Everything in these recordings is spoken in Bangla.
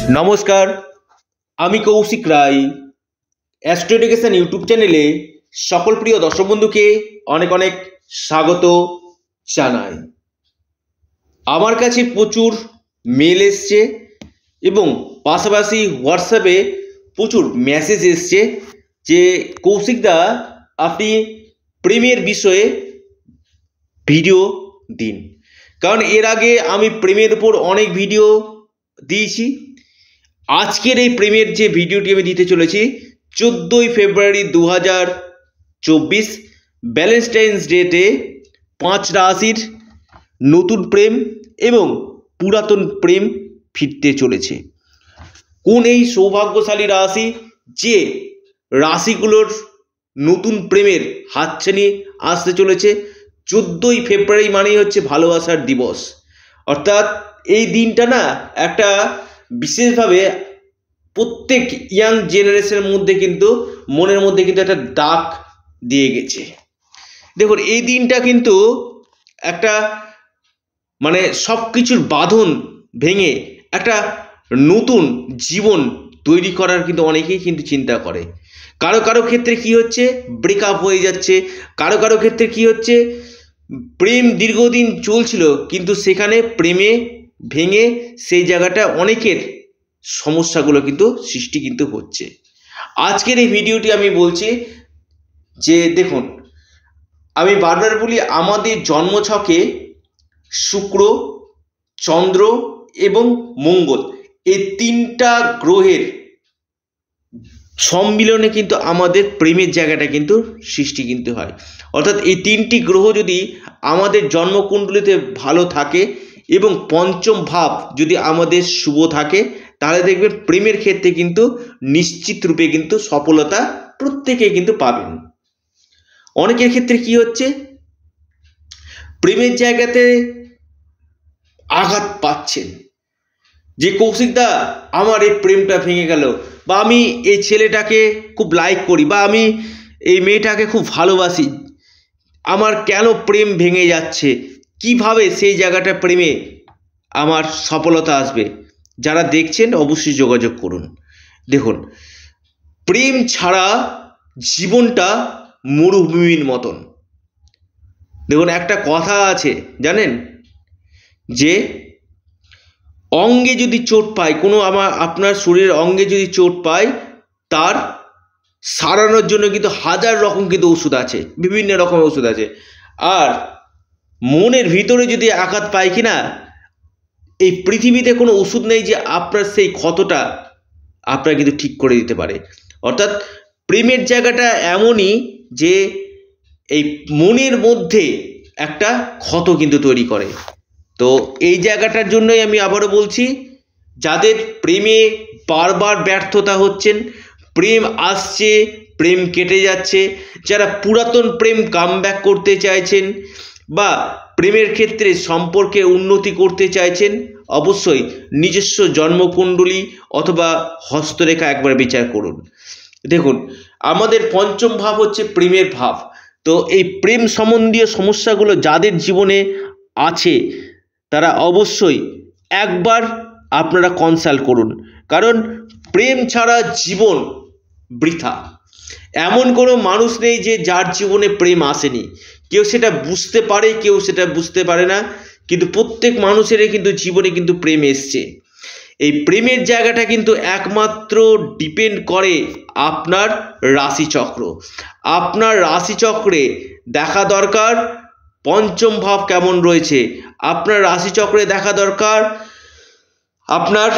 নমস্কার, আমি Kaushik Roy. Astro education YouTube চ্যানেলে সকল প্রিয় দর্শক বন্ধুকে অনেক অনেক স্বাগত জানাই। আমার কাছে প্রচুর মেল এসছে এবং পাশাপাশি হোয়াটসঅ্যাপে প্রচুর মেসেজ এসছে যে কৌশিকদা আপনি প্রেমের বিষয়ে ভিডিও দিন। কারণ এর আগে আমি প্রেমের উপর অনেক ভিডিও দিয়েছি। আজকের এই প্রেমের যে ভিডিওটি আমি দিতে চলেছি 14ই ফেব্রুয়ারি 2024 ভ্যালেন্টাইন্স ডেতে 5 রাশির নতুন প্রেম এবং পুরাতন প্রেম ফিরতে চলেছে। কোন এই সৌভাগ্যশালী রাশি যে রাশিগুলোর নতুন প্রেমের হাতছানি আসতে চলেছে? 14ই ফেব্রুয়ারি মানেই হচ্ছে ভালোবাসার দিবস। অর্থাৎ এই দিনটা না একটা বিশেষভাবে প্রত্যেক ইয়াং জেনারেশনের মধ্যে কিন্তু মনের মধ্যে কিন্তু একটা দাগ দিয়ে গেছে। দেখুন, এই দিনটা কিন্তু একটা মানে সব কিছুর বাঁধন ভেঙে একটা নতুন জীবন তৈরি করার কিন্তু অনেকেই কিন্তু চিন্তা করে। কারো কারো ক্ষেত্রে কি হচ্ছে, ব্রেকআপ হয়ে যাচ্ছে। কারো কারো ক্ষেত্রে কি হচ্ছে, প্রেম দীর্ঘদিন চলছিল কিন্তু সেখানে প্রেমে ভেঙে সেই জায়গাটা অনেকের সমস্যাগুলো কিন্তু সৃষ্টি কিন্তু হচ্ছে। আজকের এই ভিডিওটি আমি বলছি যে দেখুন, আমি বারবার বলি আমাদের জন্মছকে শুক্র, চন্দ্র এবং মঙ্গল এই তিনটা গ্রহের সম্মিলনে কিন্তু আমাদের প্রেমের জায়গাটা কিন্তু সৃষ্টি কিন্তু হয়। অর্থাৎ এই তিনটি গ্রহ যদি আমাদের জন্মকুণ্ডলিতে ভালো থাকে এবং পঞ্চম ভাব যদি আমাদের শুভ থাকে তাহলে দেখবেন প্রেমের ক্ষেত্রে কিন্তু নিশ্চিত রূপে কিন্তু সফলতা প্রত্যেকে কিন্তু পাবেন। অনেকের ক্ষেত্রে কি হচ্ছে, প্রেমের জায়গাতে আঘাত পাচ্ছেন যে কৌশিকদা আমার এই প্রেমটা ভেঙে গেল, বা আমি এই ছেলেটাকে খুব লাইক করি, বা আমি এই মেয়েটাকে খুব ভালোবাসি, আমার কেন প্রেম ভেঙে যাচ্ছে, কিভাবে সেই জায়গাটা প্রেমে আমার সফলতা আসবে? যারা দেখছেন অবশ্যই যোগাযোগ করুন। দেখুন, প্রেম ছাড়া জীবনটা মরুভূমির মতন। দেখুন, একটা কথা আছে জানেন, যে অঙ্গে যদি চোট পায় কোনো আপনার শরীরের অঙ্গে যদি চোট পায় তার সারানোর জন্য কিন্তু হাজার রকম কিন্তু ওষুধ আছে, বিভিন্ন রকমের ওষুধ আছে। আর মনের ভিতরে যদি আঘাত পায় কিনা, এই পৃথিবীতে কোনো ওষুধ নেই যে আপনার সেই ক্ষতটা আপনার কিন্তু ঠিক করে দিতে পারে। অর্থাৎ প্রেমের জায়গাটা এমনই যে এই মনের মধ্যে একটা ক্ষত কিন্তু তৈরি করে। তো এই জায়গাটার জন্যই আমি আবারও বলছি, যাদের প্রেমে বারবার ব্যর্থতা হচ্ছেন, প্রেম আসছে প্রেম কেটে যাচ্ছে, যারা পুরাতন প্রেম কামব্যাক করতে চাইছেন বা প্রেমের ক্ষেত্রে সম্পর্কে উন্নতি করতে চাইছেন, অবশ্যই নিজস্ব জন্মকুণ্ডলী অথবা হস্তরেখা একবার বিচার করুন। দেখুন, আমাদের পঞ্চম ভাব হচ্ছে প্রেমের ভাব। তো এই প্রেম সম্বন্ধীয় সমস্যাগুলো যাদের জীবনে আছে তারা অবশ্যই একবার আপনারা কনসাল্ট করুন, কারণ প্রেম ছাড়া জীবন বৃথা। এমন কোনো মানুষ নেই যে যার জীবনে প্রেম আসেনি। কেউ সেটা বুঝতে পারে, কেউ সেটা বুঝতে পারে না, কিন্তু প্রত্যেক মানুষেরই কিন্তু জীবনে কিন্তু প্রেম এসছে। এই প্রেমের জায়গাটা কিন্তু একমাত্র ডিপেন্ড করে আপনার রাশিচক্র। আপনার রাশিচক্রে দেখা দরকার পঞ্চম ভাব কেমন রয়েছে, আপনার রাশিচক্রে দেখা দরকার আপনার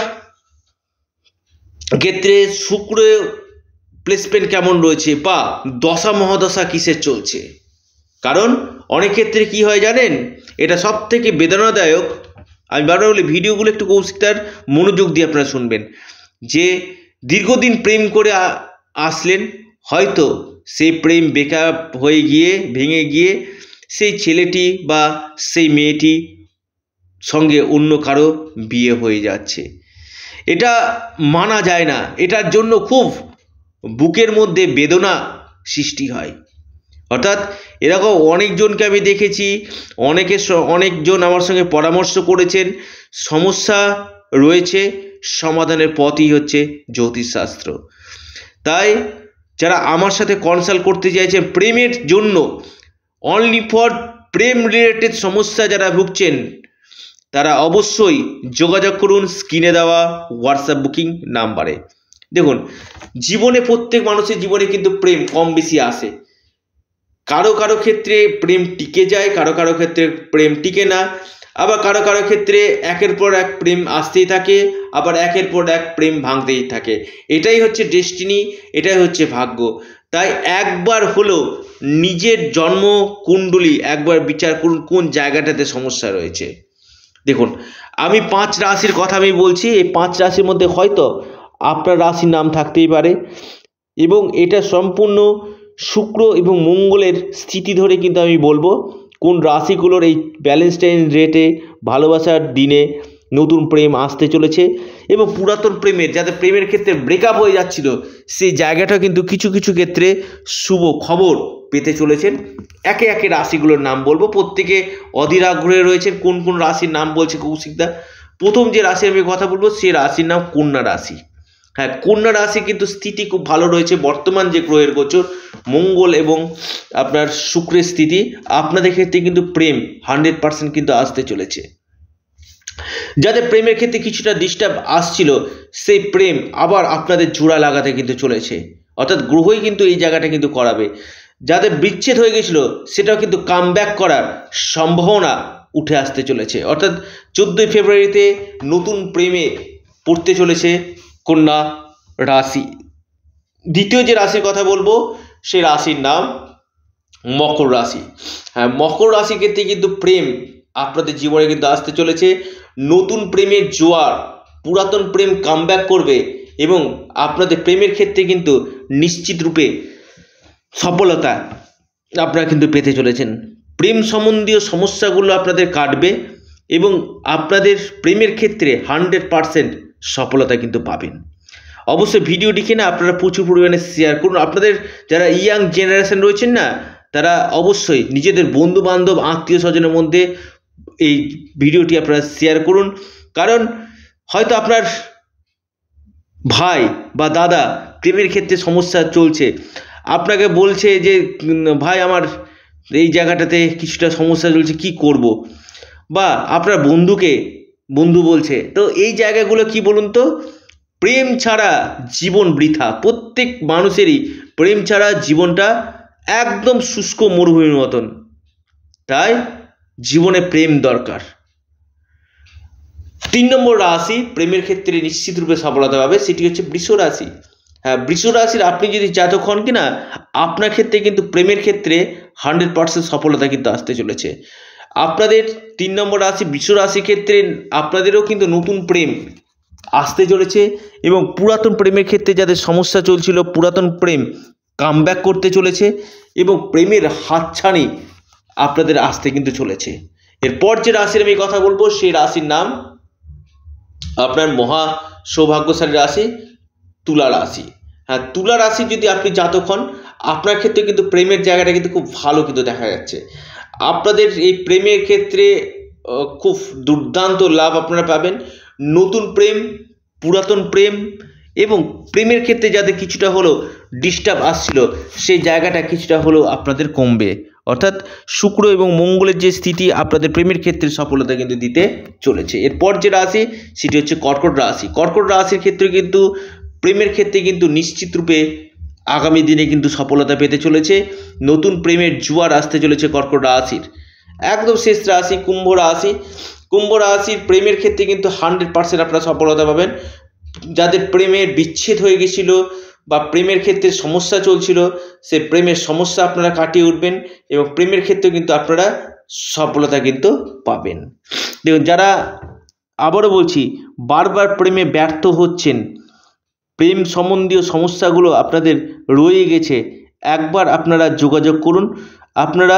ক্ষেত্রে শুক্র প্লেসমেন্ট কেমন রয়েছে, বা দশা মহাদশা কিসের চলছে। কারণ অনেক ক্ষেত্রে কি হয় জানেন, এটা সব থেকে বেদনাদায়ক। আমি বারবার বলি ভিডিওগুলো একটু কৌশিকদার মনোযোগ দিয়ে আপনারা শুনবেন, যে দীর্ঘদিন প্রেম করে আসলেন, হয়তো সেই প্রেম ব্রেকআপ হয়ে গিয়ে ভেঙে গিয়ে সেই ছেলেটি বা সেই মেয়েটি সঙ্গে অন্য কারো বিয়ে হয়ে যাচ্ছে। এটা মানা যায় না, এটার জন্য খুব বুকের মধ্যে বেদনা সৃষ্টি হয়। অর্থাৎ এরকম অনেকজনকে আমি দেখেছি, অনেকজন আমার সঙ্গে পরামর্শ করেছেন, সমস্যা রয়েছে সমাধানের পথই হচ্ছে জ্যোতিষশাস্ত্র। তাই যারা আমার সাথে কনসাল্ট করতে চাইছেন প্রেমের জন্য, অনলি ফর প্রেম রিলেটেড সমস্যা যারা ভুগছেন, তারা অবশ্যই যোগাযোগ করুন স্ক্রিনে দেওয়া হোয়াটসঅ্যাপ বুকিং নাম্বারে। দেখুন, জীবনে প্রত্যেক মানুষের জীবনে কিন্তু প্রেম কম বেশি আসে। কারো কারো ক্ষেত্রে প্রেম টিকে যায়, কারো কারো ক্ষেত্রে প্রেম টিকে না, আবার কারো কারো ক্ষেত্রে একের পর এক প্রেম আসতেই থাকে, আবার একের পর এক প্রেম ভাঙতেই থাকে। এটাই হচ্ছে ডেস্টিনি, এটাই হচ্ছে ভাগ্য। তাই একবার হলো নিজের জন্ম কুণ্ডলী একবার বিচার করুন কোন জায়গাটাতে সমস্যা রয়েছে। দেখুন, আমি 5 রাশির কথা আমি বলছি, এই 5 রাশির মধ্যে হয়তো আপনার রাশির নাম থাকতেই পারে, এবং এটা সম্পূর্ণ শুক্র এবং মঙ্গলের স্থিতি ধরে কিন্তু আমি বলবো কোন রাশিগুলোর এই ভ্যালেন্টাইন ডেতে ভালোবাসার দিনে নতুন প্রেম আসতে চলেছে, এবং পুরাতন প্রেমের যাদের প্রেমের ক্ষেত্রে ব্রেকআপ হয়ে যাচ্ছিল সেই জায়গাটা কিন্তু কিছু কিছু ক্ষেত্রে শুভ খবর পেতে চলেছেন। একে একে রাশিগুলোর নাম বলবো, প্রত্যেকে অধীর আগ্রহে রয়েছেন কোন কোন রাশির নাম বলছে কৌশিকদা। প্রথম যে রাশির আমি কথা বলবো সেই রাশির নাম কন্যা রাশি। হ্যাঁ, কন্যা রাশি কিন্তু স্থিতি খুব ভালো রয়েছে। বর্তমান যে গ্রহের গোচর মঙ্গল এবং আপনার শুক্রের স্থিতি, আপনাদের ক্ষেত্রে কিন্তু প্রেম 100% কিন্তু আসতে চলেছে। যাদের প্রেমের ক্ষেত্রে কিছুটা ডিস্টার্ব আসছিল সেই প্রেম আবার আপনাদের জোড়া লাগাতে কিন্তু চলেছে, অর্থাৎ গ্রহই কিন্তু এই জায়গাটা কিন্তু করাবে। যাদের বিচ্ছেদ হয়ে গেছিল সেটাও কিন্তু কামব্যাক করার সম্ভাবনা উঠে আসতে চলেছে, অর্থাৎ 14ই ফেব্রুয়ারিতে নতুন প্রেমে পড়তে চলেছে কন্যা রাশি। দ্বিতীয় যে রাশির কথা বলবো সেই রাশির নাম মকর রাশি। হ্যাঁ, মকর রাশির ক্ষেত্রে কিন্তু প্রেম আপনাদের জীবনে কিন্তু আসতে চলেছে, নতুন প্রেমের জোয়ার, পুরাতন প্রেম কামব্যাক করবে, এবং আপনাদের প্রেমের ক্ষেত্রে কিন্তু নিশ্চিত রূপে সফলতা আপনারা কিন্তু পেতে চলেছেন। প্রেম সম্বন্ধীয় সমস্যাগুলো আপনাদের কাটবে এবং আপনাদের প্রেমের ক্ষেত্রে 100% সফলতা কিন্তু পাবেন। অবশ্যই ভিডিওটিকে না আপনারা প্রচুর পরিমাণে শেয়ার করুন। আপনাদের যারা ইয়াং জেনারেশন রয়েছেন না, তারা অবশ্যই নিজেদের বন্ধু বান্ধব আত্মীয় স্বজনের মধ্যে এই ভিডিওটি আপনারা শেয়ার করুন, কারণ হয়তো আপনার ভাই বা দাদা প্রেমের ক্ষেত্রে সমস্যা চলছে, আপনাকে বলছে যে ভাই আমার এই জায়গাটাতে কিছুটা সমস্যা চলছে, কি করব, বা আপনার বন্ধু বলছে। তো এই জায়গাগুলো কি বলুন তো, প্রেম ছাড়া জীবন বৃথা। প্রত্যেক মানুষেরই প্রেম ছাড়া জীবনটা একদম শুষ্ক মরুভূমির মতন। তাই জীবনে প্রেম দরকার। 3 নম্বর রাশি প্রেমের ক্ষেত্রে নিশ্চিত রূপে সফলতা পাবে, সেটি হচ্ছে বৃষ রাশি। হ্যাঁ, বৃষ রাশির আপনি যদি জাতক হন কিনা, আপনার ক্ষেত্রে কিন্তু প্রেমের ক্ষেত্রে 100% সফলতা কিন্তু আসতে চলেছে। আপনাদের 3 নম্বর রাশি বৃষ রাশির ক্ষেত্রে আপনাদেরও কিন্তু নতুন প্রেম আসতে চলেছে, এবং পুরাতন প্রেমের ক্ষেত্রে যাদের সমস্যা চলছিল পুরাতন প্রেম কামব্যাক করতে চলেছে, এবং প্রেমের হাতছানি আপনাদের আসতে কিন্তু চলেছে। এরপর যে রাশির আমি কথা বলবো সেই রাশির নাম আপনার মহা সৌভাগ্যশালী রাশি তুলা রাশি। হ্যাঁ, তুলা রাশি যদি আপনি জাতক হন, আপনার ক্ষেত্রে কিন্তু প্রেমের জায়গাটা কিন্তু খুব ভালো কিন্তু দেখা যাচ্ছে। আপনাদের এই প্রেমের ক্ষেত্রে খুব দুর্দান্ত লাভ আপনারা পাবেন। নতুন প্রেম, পুরাতন প্রেম, এবং প্রেমের ক্ষেত্রে যাদের কিছুটা হলেও ডিস্টার্ব আসছিল সেই জায়গাটা কিছুটা হলেও আপনাদের কমবে, অর্থাৎ শুক্র এবং মঙ্গলের যে স্থিতি আপনাদের প্রেমের ক্ষেত্রে সফলতা কিন্তু দিতে চলেছে। এরপর যে রাশি সেটি হচ্ছে কর্কট রাশি। কর্কট রাশির ক্ষেত্রে কিন্তু প্রেমের ক্ষেত্রে কিন্তু নিশ্চিত রূপে আগামী দিনে কিন্তু সফলতা পেতে চলেছে। নতুন প্রেমের জোয়ার আসতে চলেছে কর্কট রাশির। একদম শেষ রাশি কুম্ভ রাশি। কুম্ভ রাশির প্রেমের ক্ষেত্রে কিন্তু 100% আপনারা সফলতা পাবেন। যাদের প্রেমের বিচ্ছেদ হয়ে গেছিল বা প্রেমের ক্ষেত্রে সমস্যা চলছিল, সে প্রেমের সমস্যা আপনারা কাটিয়ে উঠবেন, এবং প্রেমের ক্ষেত্রে কিন্তু আপনারা সফলতা কিন্তু পাবেন। দেখুন, যারা আবারও বলছি বারবার প্রেমে ব্যর্থ হচ্ছেন, প্রেম সম্বন্ধীয় সমস্যাগুলো আপনাদের রয়ে গেছে, একবার আপনারা যোগাযোগ করুন, আপনারা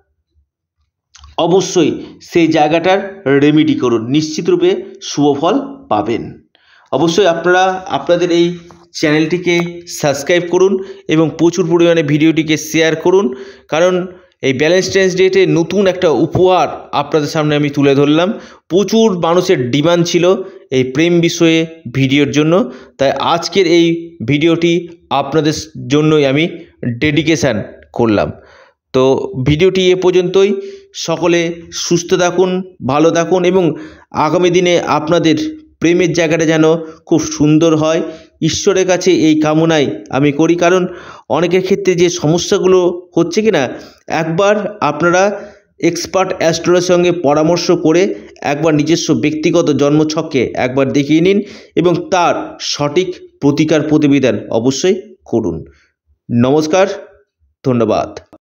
অবশ্যই সেই জায়গাটার রেমেডি করুন, নিশ্চিত রূপে শুভফল পাবেন। অবশ্যই আপনারা আপনাদের এই চ্যানেলটিকে সাবস্ক্রাইব করুন এবং প্রচুর পরিমাণে ভিডিওটিকে শেয়ার করুন, কারণ এই ভ্যালেন্টাইন্স ডেতে নতুন একটা উপহার আপনাদের সামনে আমি তুলে ধরলাম। প্রচুর মানুষের ডিমান্ড ছিল এই প্রেম বিষয়ে ভিডিওর জন্য, তাই আজকের এই ভিডিওটি আপনাদের জন্যই আমি ডেডিকেশান করলাম। তো ভিডিওটি এ পর্যন্তই। সকলে সুস্থ থাকুন, ভালো থাকুন এবং আগামী দিনে আপনাদের প্রেমের জায়গাটা যেন খুব সুন্দর হয়, ঈশ্বরের কাছে এই কামনাই আমি করি। কারণ অনেকের ক্ষেত্রে যে সমস্যাগুলো হচ্ছে কি না, একবার আপনারা এক্সপার্ট অ্যাস্ট্রোলজির সঙ্গে পরামর্শ করে একবার নিজস্ব ব্যক্তিগত জন্মছককে একবার দেখিয়ে নিন এবং তার সঠিক প্রতিকার প্রতিবিধান অবশ্যই করুন। নমস্কার, ধন্যবাদ।